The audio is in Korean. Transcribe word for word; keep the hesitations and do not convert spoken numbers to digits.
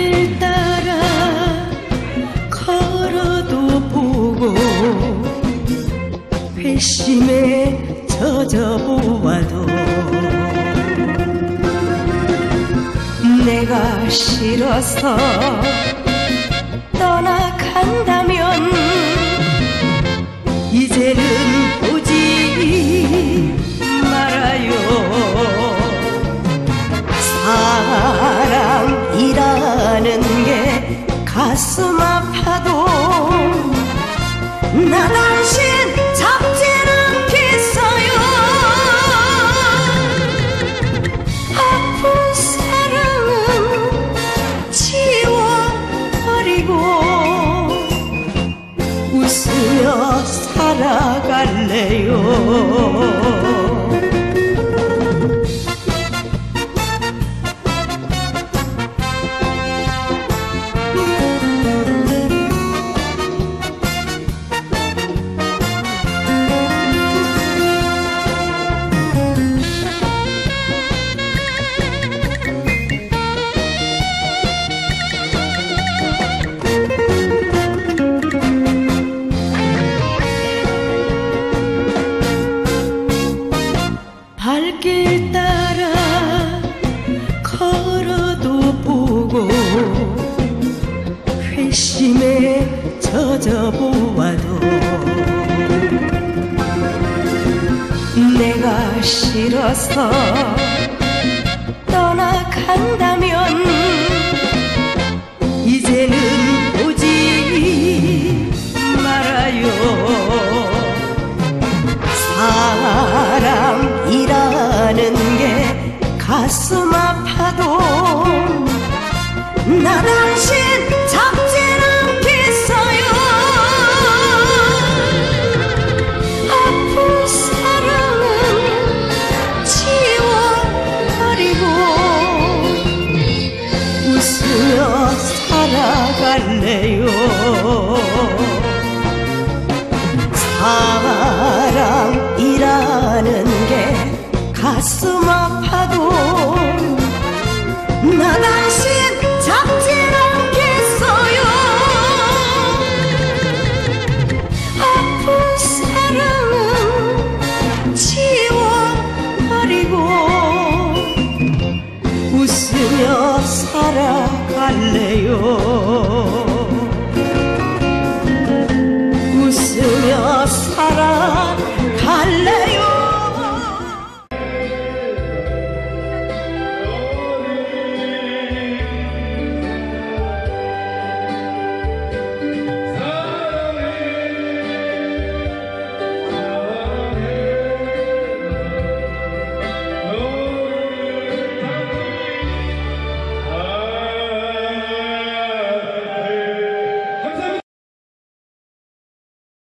발길 따라 걸어도 보고 회심에 젖어보아도 내가 싫어서 떠나간다면 이제는 보지 말아요. 사랑이라는 게 가슴 아파도 나 당신 잡지는 않겠어요. 아픈 사랑은 지워버리고 웃으며 살아갈래요. 발길 따라 걸어도 보고 회심에 젖어보아도 내가 싫어서 떠나간다면 이제는 보지 말아요. 사랑이라는 게 가슴 아파도 나 당신 잡지는 않겠어요. 아픈 사랑은 지워버리고 웃으며 살아갈래요. 사랑이라는 게 가슴 아파도 나 당신 잡지 않겠어요. 아픈 사랑은 지워버리고 웃으며 살아갈래요.